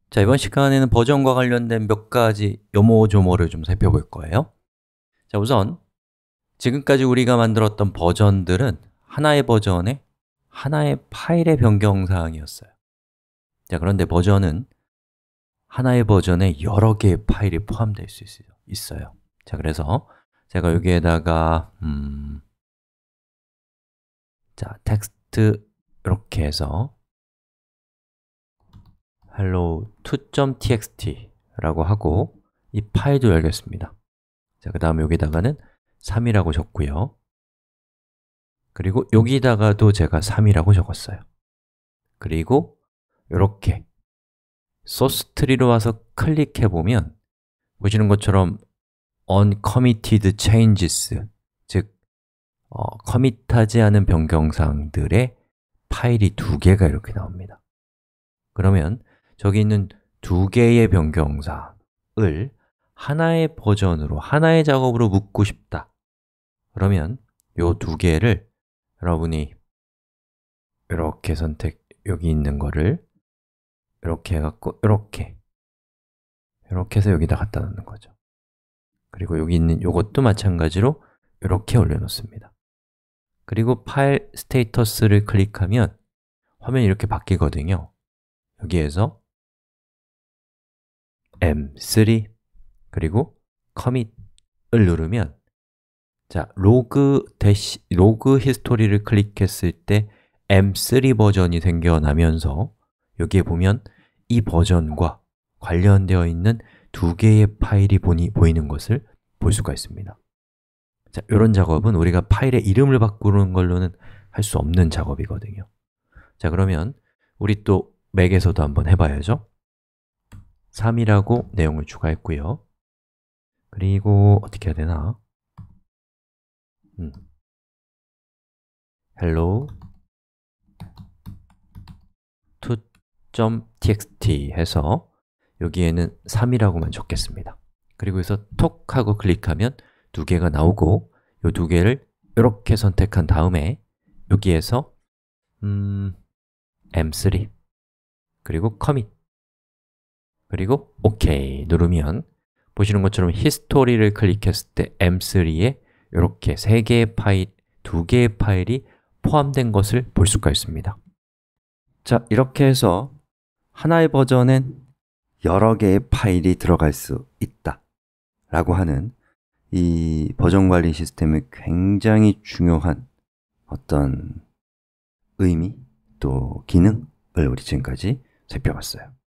자, 이번 시간에는 버전과 관련된 몇 가지 요모조모를 좀 살펴볼 거예요. 자, 우선 지금까지 우리가 만들었던 버전들은 하나의 버전에 하나의 파일의 변경사항이었어요. 자, 그런데 버전은 하나의 버전에 여러 개의 파일이 포함되어 있어요. 자, 그래서 제가 여기에다가 자, 텍스트 이렇게 해서 hello2.txt 라고 하고 이 파일도 열겠습니다. 자, 그 다음에 여기다가는 3이라고 적고요. 그리고 여기다가도 제가 3이라고 적었어요. 그리고 이렇게 소스 트리로 와서 클릭해 보면 보시는 것처럼 uncommitted changes, 즉 커밋하지 않은 변경사항들의 파일이 두 개가 이렇게 나옵니다. 그러면 저기 있는 두 개의 변경사를 하나의 버전으로, 하나의 작업으로 묶고 싶다. 그러면 이 두 개를 여러분이 이렇게 여기 있는 거를 이렇게 해갖고 이렇게 해서 여기다 갖다 놓는 거죠. 그리고 여기 있는 이것도 마찬가지로 이렇게 올려놓습니다. 그리고 파일 스테이터스를 클릭하면 화면이 이렇게 바뀌거든요. 여기에서 M3 그리고 commit 을 누르면 자, 로그 히스토리를 클릭했을 때 M3 버전이 생겨나면서 여기에 보면 이 버전과 관련되어 있는 두 개의 파일이 보이는 것을 볼 수가 있습니다. 자, 이런 작업은 우리가 파일의 이름을 바꾸는 걸로는 할 수 없는 작업이거든요. 자, 그러면 우리 또 맥에서도 한번 해봐야죠. 3이라고 내용을 추가했고요. 그리고 어떻게 해야 되나? hello 2.txt 해서 여기에는 3이라고만 적겠습니다. 그리고 여기서 톡 하고 클릭하면 두 개가 나오고 이 두 개를 이렇게 선택한 다음에 여기에서 M3 그리고 commit 그리고 OK 누르면 보시는 것처럼 히스토리를 클릭했을 때 M3에 이렇게 세 개의 파일, 두 개의 파일이 포함된 것을 볼 수가 있습니다. 자, 이렇게 해서 하나의 버전엔 여러 개의 파일이 들어갈 수 있다 라고 하는 이 버전 관리 시스템의 굉장히 중요한 어떤 의미 또 기능을 우리 지금까지 살펴봤어요.